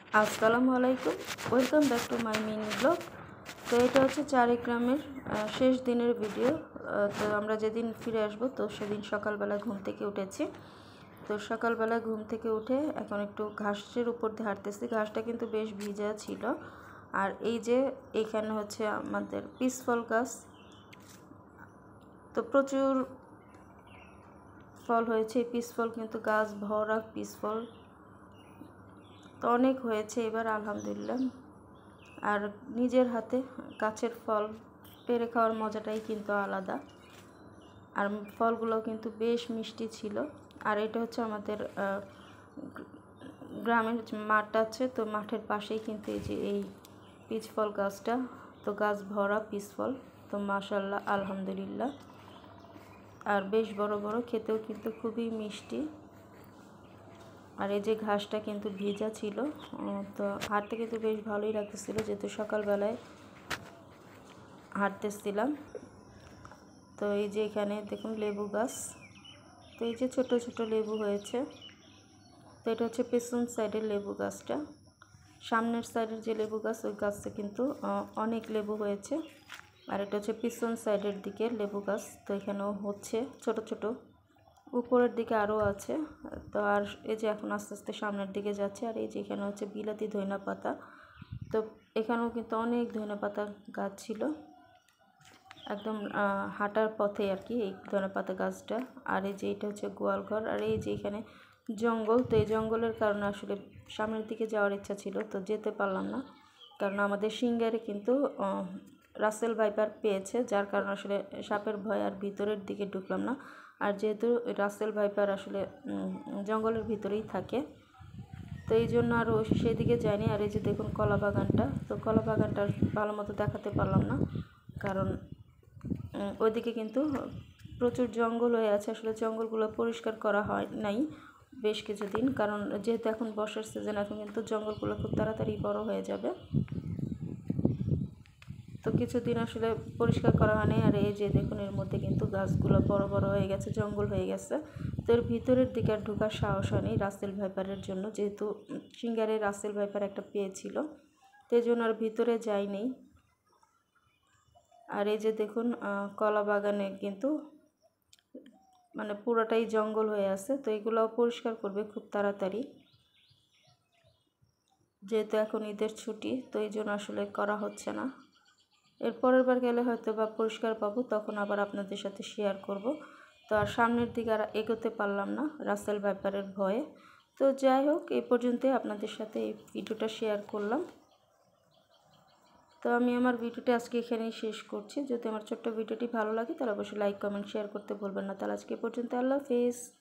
আসসালামু আলাইকুম, welcome back to my mini blog. তো এটা হচ্ছে চারিগ্রামের শেষ দিনের ভিডিও। তো আমরা যেদিন ফিরে আসবো তো সেদিন সকালবেলা ঘুম থেকে উঠেছি। তো সকালবেলা ঘুম থেকে উঠে এখন একটু ঘাসের উপর দিয়ে হাঁটতেছি। ঘাসটা কিন্তু বেশ ভিজা ছিল। আর এই যে এখানে হচ্ছে আমাদের পিসফল গাছ, তো প্রচুর ফল হয়েছে। এই পিসফল কিন্তু গাছ ভরা পিসফল, তো অনেক হয়েছে এবার আলহামদুলিল্লাহ। আর নিজের হাতে গাছের ফল পেড়ে খাওয়ার মজাটাই কিন্তু আলাদা। আর ফলগুলো কিন্তু বেশ মিষ্টি ছিল। আর এটা হচ্ছে আমাদের গ্রামের মাঠ আছে, তো মাঠের পাশেই কিন্তু এই যে এই পিচ ফল গাছটা, তো গাছ ভরা পিচ ফল, তো মাশাআল্লাহ আলহামদুলিল্লাহ। আর বেশ বড় বড়, খেতেও কিন্তু খুবই মিষ্টি। আর এই যে ঘাসটা কিন্তু ভেজা ছিল, তো হাঁটতে কিন্তু বেশ ভালোই লাগতেছিল, যেহেতু সকালবেলায় হাঁটতেছিলাম। তো এই যে এখানে দেখুন লেবু গাছ, তো এই যে ছোট ছোট লেবু হয়েছে। তো এটা হচ্ছে পেছন সাইডের লেবু গাছটা। সামনের সাইডের যে লেবু গাছ, ওই গাছে কিন্তু অনেক লেবু হয়েছে। আর এটা হচ্ছে পিছন সাইডের দিকে লেবু গাছ, তো এখানেও হচ্ছে ছোট ছোট, উপরের দিকে আরও আছে। তো আর এই যে এখন আস্তে আস্তে সামনের দিকে যাচ্ছে। আর এই যে এখানে হচ্ছে বিলাতি ধইনা পাতা, তো এখানেও কিন্তু অনেক ধইনা পাতা গাছ ছিল, একদম হাঁটার পথে আর কি এই ধনে পাতা গাছটা। আর এই যে এটা হচ্ছে গোয়াল ঘর। আর এই যে এখানে জঙ্গল, তো এই জঙ্গলের কারণে আসলে সামনের দিকে যাওয়ার ইচ্ছা ছিল, তো যেতে পারলাম না, কারণ আমাদের সিঙ্গারে কিন্তু রাসেল ভাইপার পেয়েছে, যার কারণে আসলে সাপের ভয় আর ভিতরের দিকে ঢুকলাম না। আর যেহেতু রাসেল ভাইপার আসলে জঙ্গলের ভিতরেই থাকে, তো এই জন্য আরও সেদিকে যায়নি। আর এই যে দেখুন কলা বাগানটা, তো কলা বাগানটা ভালো মতো দেখাতে পারলাম না, কারণ ওইদিকে কিন্তু প্রচুর জঙ্গল হয়ে আছে। আসলে জঙ্গলগুলো পরিষ্কার করা হয় নাই বেশ কিছুদিন, কারণ যেহেতু এখন বর্ষার সিজন, এখন কিন্তু জঙ্গলগুলো খুব তাড়াতাড়ি বড় হয়ে যাবে, তো কিছুদিন আসলে পরিষ্কার করা হয় নাই। আর এই যে দেখুন এর মধ্যে কিন্তু গাছগুলো বড় বড় হয়ে গেছে, জঙ্গল হয়ে গেছে। তো এর ভিতরের দিকে আর ঢোকার সাহস হয়নি রাসেল ভাইপারের জন্য, যেহেতু সিঙ্গারে রাসেল ভাইপার একটা পেয়েছিল, তো এই জন্য আর ভিতরে যায়নি। আর এই যে দেখুন কলা বাগানে কিন্তু মানে পুরোটাই জঙ্গল হয়ে আছে, তো এগুলোও পরিষ্কার করবে খুব তাড়াতাড়ি, যেহেতু এখন ঈদের ছুটি, তো এই জন্য আসলে করা হচ্ছে না। এর পরের বার গেলে হয়তো বা পরিষ্কার পাবো, তখন আবার আপনাদের সাথে শেয়ার করব। তো আর সামনের দিকে আর এগোতে পারলাম না রাসেল ব্যাপারের ভয়ে। তো যাই হোক, এই পর্যন্তই আপনাদের সাথে এই ভিডিওটা শেয়ার করলাম। তো আমি আমার ভিডিওটা আজকে এখানেই শেষ করছি। যদি আমার ছোট্ট ভিডিওটি ভালো লাগে তাহলে অবশ্যই লাইক কমেন্ট শেয়ার করতে ভুলবেন না। তাহলে আজকে পর্যন্ত, আল্লাহ হাফেজ।